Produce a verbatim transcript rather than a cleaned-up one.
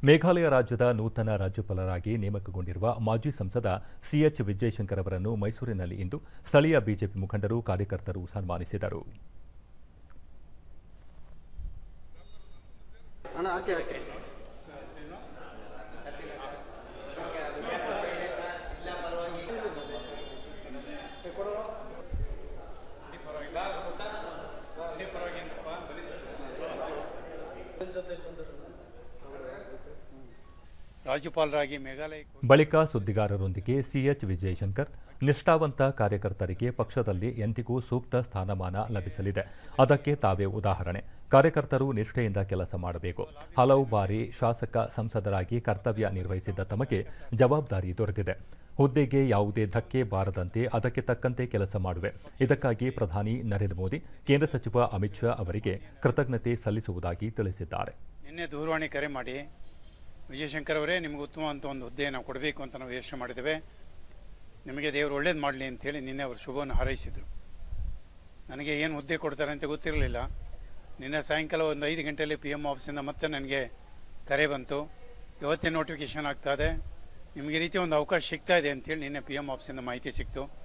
ಮೇಘಾಲಯ ರಾಜ್ಯದ ನೂತನ ರಾಜ್ಯಪಾಲರಾಗಿ ನೇಮಕಗೊಂಡಿರುವ ಮಾಜಿ ಸಂಸದ ಸಿಎಚ್ ವಿಜಯಶಂಕರ್ ಅವರನ್ನು ಮೈಸೂರಿನಲ್ಲಿ ಇಂದು ಸ್ಥಳೀಯ ಬಿಜೆಪಿ ಮುಖಂಡರು ಕಾರ್ಯಕರ್ತರು ಸನ್ಮಾನಿಸಿದರು. ರಾಜ್ಯಪಾಲರಾಗಿ ಮೇಘಾಲಯ ಬಳಿಕ ಸುದ್ದಿಗಾರರೊಂದಿಗೆ ಸಿಎಚ್ ವಿಜಯಶಂಕರ್ ನಿಷ್ಠಾವಂತ ಕಾರ್ಯಕರ್ತರಿಗೆ ಪಕ್ಷದಲ್ಲಿ ಎಂದಿಗೂ ಸೂಕ್ತ ಸ್ಥಾನಮಾನ ಲಭಿಸಲಿದೆ. ಅದಕ್ಕೆ ತಾವೇ ಉದಾಹರಣೆ. ಕಾರ್ಯಕರ್ತರು ನಿಷ್ಠೆಯಿಂದ ಕೆಲಸ ಮಾಡಬೇಕು. ಹಲವು ಬಾರಿ ಶಾಸಕ ಸಂಸದರಾಗಿ ಕರ್ತವ್ಯ ನಿರ್ವಹಿಸಿದ್ದ ತಮಗೆ ಜವಾಬ್ದಾರಿ ದೊರೆತಿದೆ. ಹುದ್ದೆಗೆ ಯಾವುದೇ ಧಕ್ಕೆ ಬಾರದಂತೆ ಅದಕ್ಕೆ ತಕ್ಕಂತೆ ಕೆಲಸ ಮಾಡುವೆ. ಇದಕ್ಕಾಗಿ ಪ್ರಧಾನಿ ನರೇಂದ್ರ ಮೋದಿ, ಕೇಂದ್ರ ಸಚಿವ ಅಮಿತ್ ಶಾ ಅವರಿಗೆ ಕೃತಜ್ಞತೆ ಸಲ್ಲಿಸುವುದಾಗಿ ತಿಳಿಸಿದ್ದಾರೆ. ನಿನ್ನೆ ದೂರವಾಣಿ ಕರೆ ಮಾಡಿ ವಿಜಯಶಂಕರ್ ಅವರೇ, ನಿಮಗೆ ಉತ್ತಮವಂತ ಒಂದು ಹುದ್ದೆ ನಾವು ಕೊಡಬೇಕು ಅಂತ ನಾವು ಯೋಚನೆ ಮಾಡಿದ್ದೇವೆ, ನಿಮಗೆ ದೇವರು ಒಳ್ಳೇದು ಮಾಡಲಿ ಅಂತೇಳಿ ನಿನ್ನೆ ಅವರು ಶುಭವನ್ನು ಹಾರೈಸಿದರು. ನನಗೆ ಏನು ಹುದ್ದೆ ಕೊಡ್ತಾರೆ ಅಂತ ಗೊತ್ತಿರಲಿಲ್ಲ. ನಿನ್ನೆ ಸಾಯಂಕಾಲ ಒಂದು ಐದು ಗಂಟೆಯಲ್ಲಿ ಪಿ ಎಮ್ ಆಫೀಸಿಂದ ಮತ್ತೆ ನನಗೆ ಕರೆ ಬಂತು, ಇವತ್ತೇ ನೋಟಿಫಿಕೇಷನ್ ಆಗ್ತಾಯಿದೆ, ನಿಮಗೆ ಈ ರೀತಿ ಒಂದು ಅವಕಾಶ ಸಿಗ್ತಾ ಇದೆ ಅಂತೇಳಿ ನಿನ್ನೆ ಪಿ ಎಮ್ ಆಫೀಸಿಂದ ಮಾಹಿತಿ ಸಿಕ್ತು.